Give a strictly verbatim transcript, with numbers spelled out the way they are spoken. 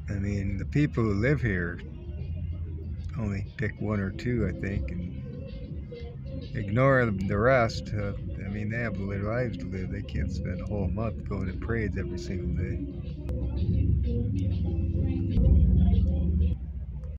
I mean, the people who live here only pick one or two, I think, and ignore the rest. Uh, I mean, they have their lives to live. They can't spend a whole month going to parades every single day.